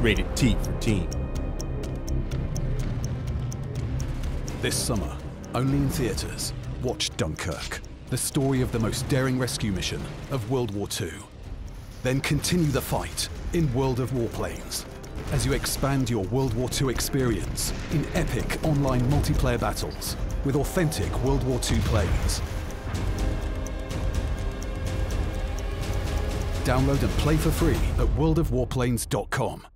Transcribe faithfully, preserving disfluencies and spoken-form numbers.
Rated T for teen. This summer, only in theaters, watch Dunkirk, the story of the most daring rescue mission of World War Two. Then continue the fight in World of Warplanes as you expand your World War Two experience in epic online multiplayer battles with authentic World War Two planes. Download and play for free at world of warplanes dot com.